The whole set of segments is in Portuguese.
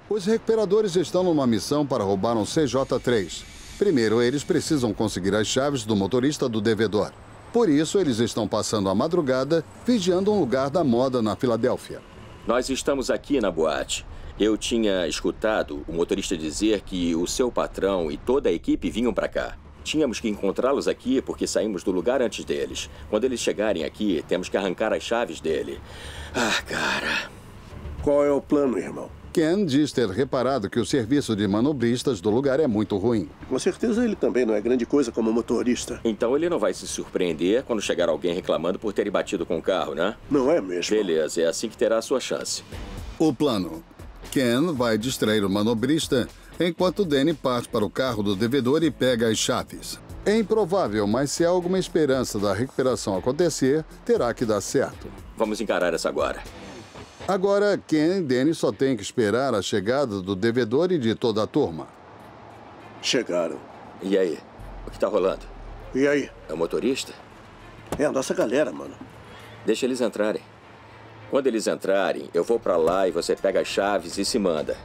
Os recuperadores estão numa missão para roubar um CJ-3. Primeiro, eles precisam conseguir as chaves do motorista do devedor. Por isso, eles estão passando a madrugada vigiando um lugar da moda na Filadélfia. Nós estamos aqui na boate. Eu tinha escutado o motorista dizer que o seu patrão e toda a equipe vinham para cá. Tínhamos que encontrá-los aqui porque saímos do lugar antes deles. Quando eles chegarem aqui, temos que arrancar as chaves dele. Ah, cara. Qual é o plano, irmão? Ken diz ter reparado que o serviço de manobristas do lugar é muito ruim. Com certeza ele também não é grande coisa como motorista. Então ele não vai se surpreender quando chegar alguém reclamando por terem batido com o carro, né? Não é mesmo? Beleza, é assim que terá a sua chance. O plano. Ken vai distrair o manobrista enquanto Danny parte para o carro do devedor e pega as chaves. É improvável, mas se há alguma esperança da recuperação acontecer, terá que dar certo. Vamos encarar essa agora. Agora, Ken e Danny só têm que esperar a chegada do devedor e de toda a turma. Chegaram. E aí? O que tá rolando? E aí? É o motorista? É a nossa galera, mano. Deixa eles entrarem. Quando eles entrarem, eu vou pra lá e você pega as chaves e se manda.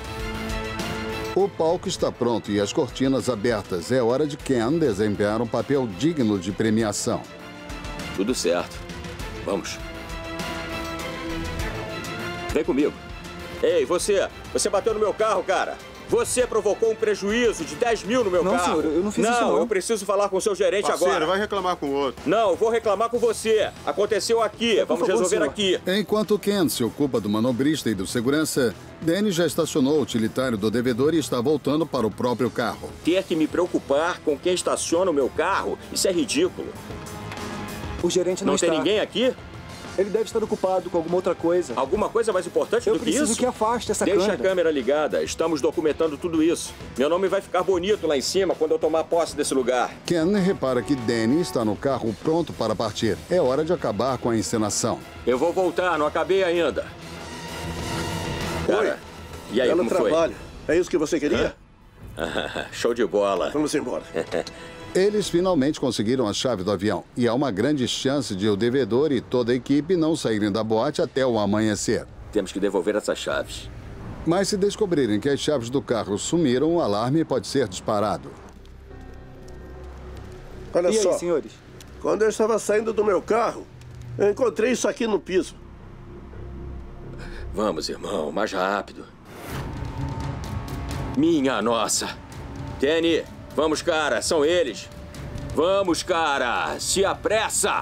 O palco está pronto e as cortinas abertas. É hora de Ken desempenhar um papel digno de premiação. Tudo certo. Vamos. Vem comigo. Ei, você! Você bateu no meu carro, cara! Você provocou um prejuízo de 10 mil no meu carro. Não, senhor, eu não fiz isso, não. Eu preciso falar com o seu gerente Parceiro, agora. vai reclamar com o outro. Não, eu vou reclamar com você. Aconteceu aqui. Vamos resolver aqui. Enquanto Ken se ocupa do manobrista e do segurança, Danny já estacionou o utilitário do devedor e está voltando para o próprio carro. Ter que me preocupar com quem estaciona o meu carro? Isso é ridículo. O gerente não está. Não tem ninguém aqui? Ele deve estar ocupado com alguma outra coisa. Alguma coisa mais importante do que isso? Eu preciso que afaste essa câmera. Deixa a câmera ligada. Estamos documentando tudo isso. Meu nome vai ficar bonito lá em cima quando eu tomar posse desse lugar. Ken repara que Danny está no carro pronto para partir. É hora de acabar com a encenação. Eu vou voltar, não acabei ainda. Cara, e aí, Belo como foi? trabalho. É isso que você queria? Show de bola. Vamos embora. Eles finalmente conseguiram a chave do avião e há uma grande chance de o devedor e toda a equipe não saírem da boate até o amanhecer. Temos que devolver essas chaves. Mas se descobrirem que as chaves do carro sumiram, o alarme pode ser disparado. Olha só. E aí, senhores? Quando eu estava saindo do meu carro, eu encontrei isso aqui no piso. Vamos, irmão, mais rápido. Minha nossa. Danny, vamos, cara, são eles. Vamos, cara, se apressa.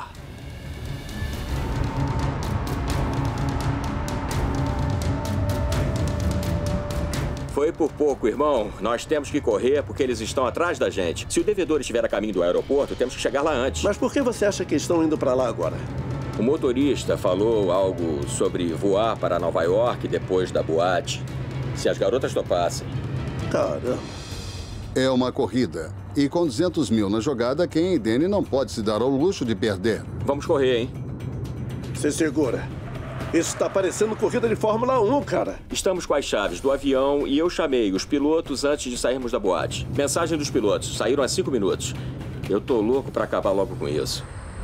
Foi por pouco, irmão. Nós temos que correr porque eles estão atrás da gente. Se o devedor estiver a caminho do aeroporto, temos que chegar lá antes. Mas por que você acha que estão indo para lá agora? O motorista falou algo sobre voar para Nova York depois da boate. Se as garotas topassem. Caramba. É uma corrida. E com 200 mil na jogada, Ken e Danny não pode se dar ao luxo de perder. Vamos correr, hein? Se segura. Isso está parecendo corrida de Fórmula 1, cara. Estamos com as chaves do avião e eu chamei os pilotos antes de sairmos da boate. Mensagem dos pilotos. Saíram há 5 minutos. Eu tô louco para acabar logo com isso.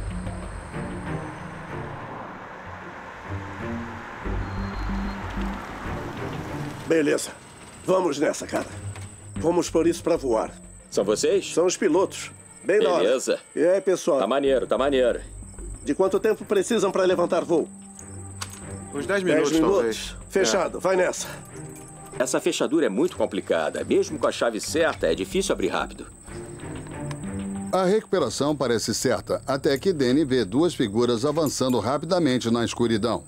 Beleza. Vamos nessa, cara. Vamos por isso para voar. São vocês? São os pilotos. Bem da hora. Beleza. E aí, pessoal? Tá maneiro, tá maneiro. De quanto tempo precisam para levantar voo? Uns 10 minutos, 10 minutos. talvez. Fechado. Vai nessa. Essa fechadura é muito complicada. Mesmo com a chave certa, é difícil abrir rápido. A recuperação parece certa, até que Danny vê duas figuras avançando rapidamente na escuridão.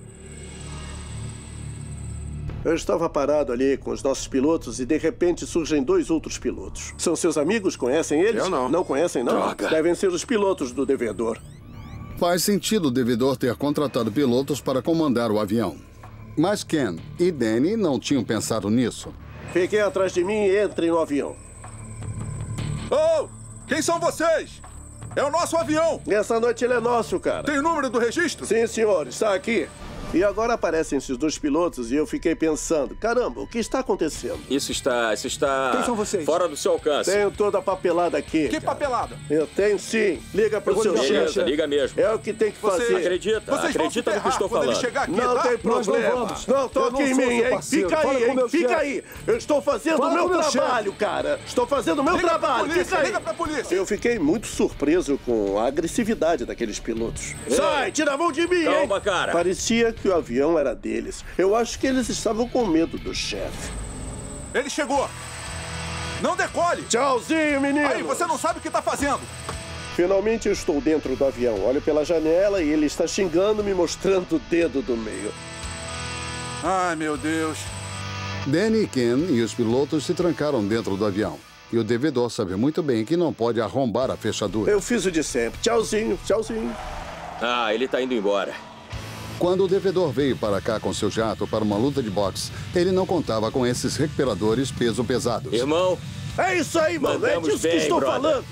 Eu estava parado ali com os nossos pilotos e de repente surgem dois outros pilotos. São seus amigos? Conhecem eles? Eu não. Não conhecem, não? Droga. Devem ser os pilotos do devedor. Faz sentido o devedor ter contratado pilotos para comandar o avião. Mas Ken e Danny não tinham pensado nisso. Fiquem atrás de mim e entrem no avião. Oh! Quem são vocês? É o nosso avião! Essa noite ele é nosso, cara. Tem o número do registro? Sim, senhor. Está aqui. E agora aparecem esses dois pilotos e eu fiquei pensando, caramba, o que está acontecendo? Isso está Quem são vocês? fora do seu alcance. Tenho toda a papelada aqui. Que papelada? Eu tenho sim. Liga pro seu chefe. Beleza, liga mesmo. É o que tem que fazer. Acredita Vocês vão se no que ferrar estou quando ele falando. chegar aqui, Não tá? tem Nós não problema. vamos. Não, toque Eu não em sou mim, seu hein? parceiro. Fica Fala aí, com hein? meu Fica chefe. aí. Eu estou fazendo o Fala meu com meu trabalho, cara. Estou fazendo o meu Liga pra trabalho. polícia, Fica aí. liga pra polícia. Eu fiquei muito surpreso com a agressividade daqueles pilotos. Sai, tira a mão de mim, Calma, hein? cara. Parecia que o avião era deles. Eu acho que eles estavam com medo do chefe. Ele chegou. Não decole. Tchauzinho, menino. Aí, você não sabe o que tá fazendo. Finalmente eu estou dentro do avião. Olho pela janela e ele está xingando, me mostrando o dedo do meio. Ai, meu Deus. Danny e Ken e os pilotos se trancaram dentro do avião. E o devedor sabe muito bem que não pode arrombar a fechadura. Eu fiz o de sempre. Tchauzinho, tchauzinho. Ah, ele tá indo embora. Quando o devedor veio para cá com seu jato para uma luta de boxe, ele não contava com esses recuperadores peso pesados. Irmão, É isso aí, mano. É Mandamos disso que bem, estou brother. falando.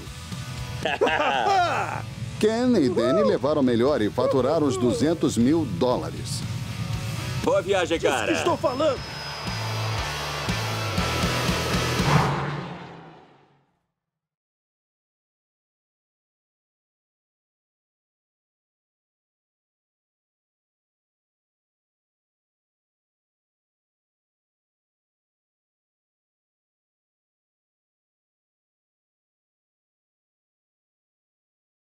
Ken e Danny levaram melhor e faturaram os $200 mil. boa viagem, Disso que cara. estou falando.